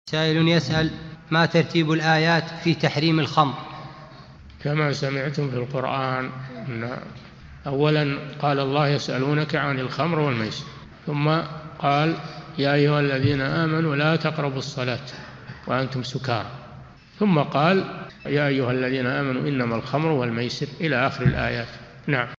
سائل يسأل: ما ترتيب الآيات في تحريم الخمر؟ كما سمعتم في القرآن أن أولا قال الله: يسألونك عن الخمر والميسر، ثم قال: يا أيها الذين آمنوا لا تقربوا الصلاة وأنتم سكارى، ثم قال: يا أيها الذين آمنوا إنما الخمر والميسر، إلى آخر الآيات. نعم.